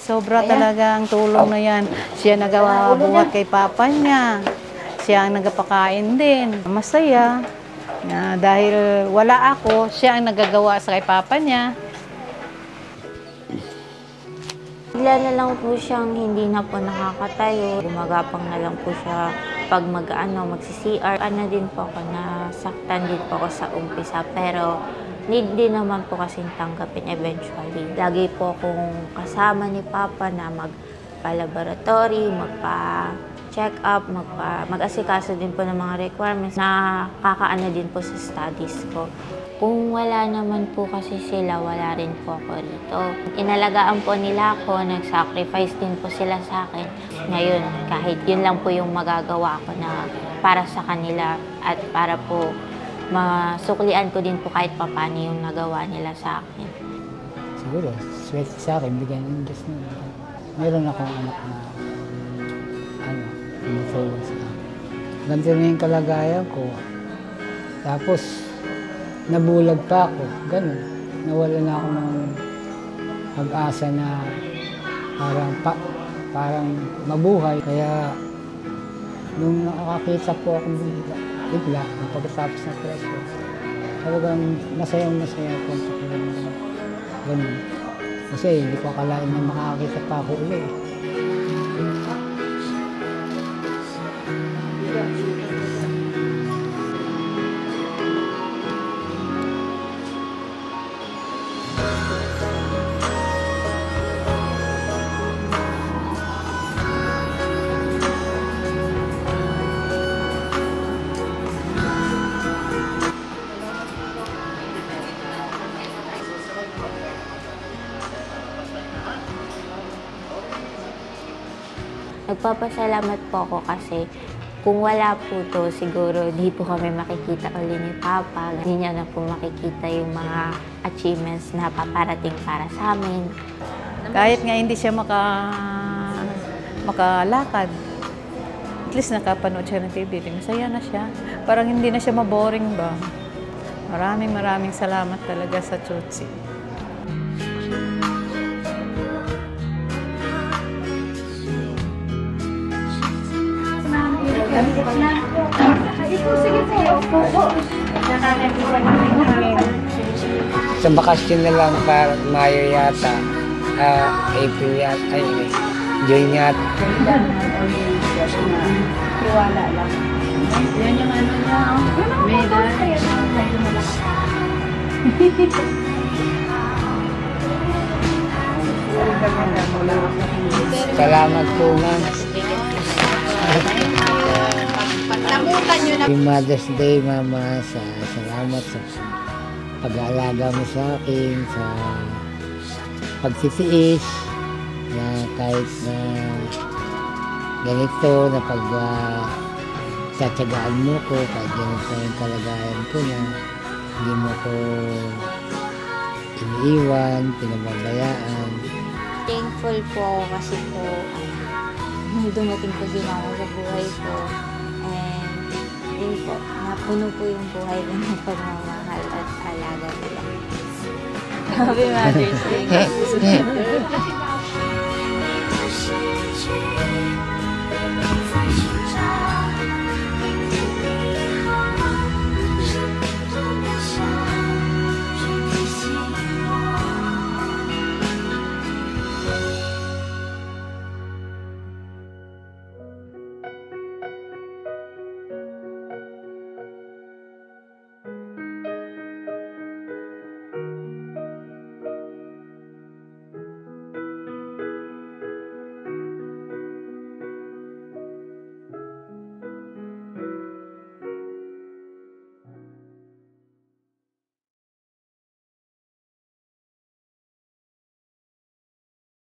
Sobra talaga ang tulong na yan. Siya nagawa buhat kay papa niya. Siya ang nagpakain din. Masaya na dahil wala ako, siya ang nagagawa sa kay papa niya. Bigla na lang po siyang hindi na po nakakatayo. Gumagapang na lang po siya pag magsi-CR. Din po ako, nasaktan din po ako sa umpisa. Pero need din naman po kasing tanggapin eventually. Lagi po akong kasama ni Papa na magpa-laboratory, magpa-check up, mag-asikaso din po ng mga requirements na kakaano din po sa studies ko. Kung wala naman po kasi sila, wala rin po ako rito. Inalagaan po nila ako, nag-sacrifice din po sila sa akin. Ngayon, kahit yun lang po yung magagawa ko na para sa kanila at para po masuklian ko din po kahit papaano yung nagawa nila sa akin. Siguro, swerte sa akin, bigyan ng Diyos na. Meron akong anak na tumutulong sa akin. Ganito na yung kalagayan ko. Tapos, nabulag pa ako. Ganun. Nawala na ako ng pag-asa na parang mabuhay. Kaya, nung nakakita po ako bigla, pagkatapos ng presyo, talagang masayang ako. Ganun. Kasi hindi ko akalain na makakita pa ako ulit. Nagpapasalamat po ako kasi kung wala po to, siguro di po kami makikita ulit ni Papa. Hindi niya na po makikita yung mga achievements na paparating para sa amin. Kahit nga hindi siya makalakad, at least nakapanood siya ng TV, masaya na siya. Parang hindi na siya maboring ba. Maraming salamat talaga sa Chotsi. Sa bakasyon na lang para Mayo yata, April yata, June yata. Tiwala lang. Yan yung ano niya, medal. Salamat po, ma'am. Happy Mother's Day, Mama. Salamat sa pag-aalaga mo sa akin, sa pagtitiis, na kahit na ganito, na pag-tatsagaan mo ko, kahit ganito yung kalagayan ko na hindi mo ko iniiwan, pinababayaan. Thankful po ako kasi po nung dumating po din ako sa buhay ko. And yun po, napuno po yung buhay ko ng pagmamahal at alaga nila. Happy Mother's Day.